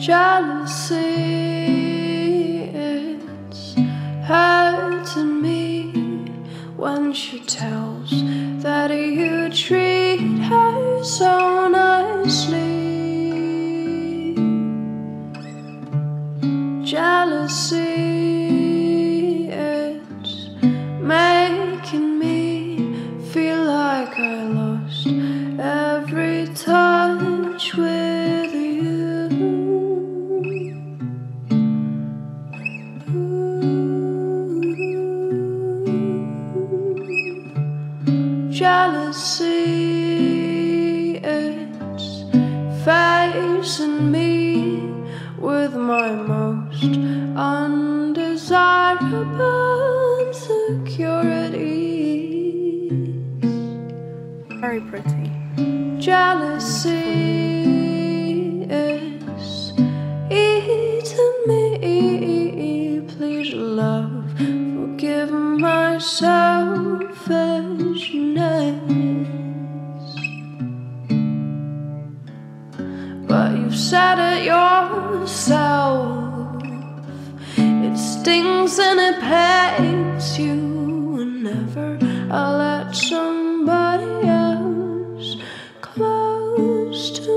Jealousy, it's hurting me when she tells that you treat her so nicely. Jealousy, it's making me feel like I lost every touch with you. Jealousy, it's facing me with my most undesirable insecurities. Very pretty. Jealousy is eating me. Please, love, forgive my selfishness. But you've said it yourself. It stings and it pains you whenever I let somebody else close to